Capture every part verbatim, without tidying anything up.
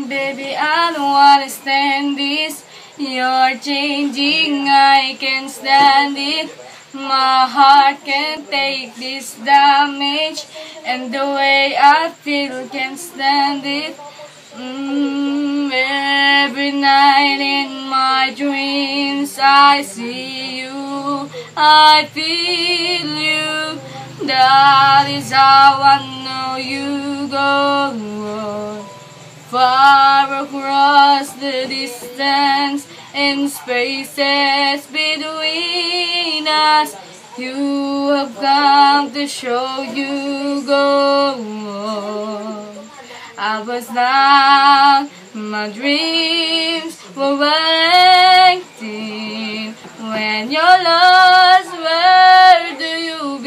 Baby, I don't wanna stand this. You're changing, I can't stand it. My heart can't take this damage, and the way I feel can't stand it. Mm, every night in my dreams I see you, I feel you. That is how I know you go far across the distance and spaces between us. You have come to show you go. I was down, my dreams were acting. When you're lost, where do you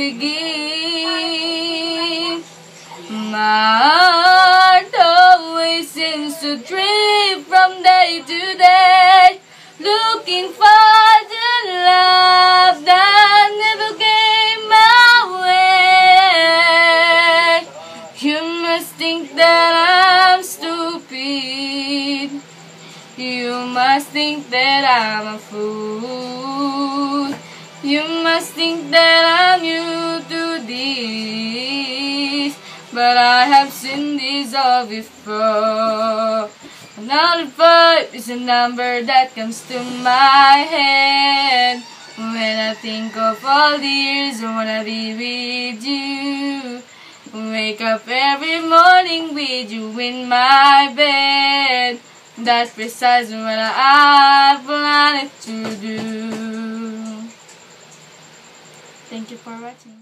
begin? My heart always seems to drift from day to day, looking for the love that never came my way. You must think that I'm stupid. You must think that I'm a fool. You must think that I'm new to this, but I have seen this all before. Another five is a number that comes to my head when I think of all the years I wanna be with you. Wake up every morning with you in my bed. That's precisely what I wanted to do. Thank you for watching.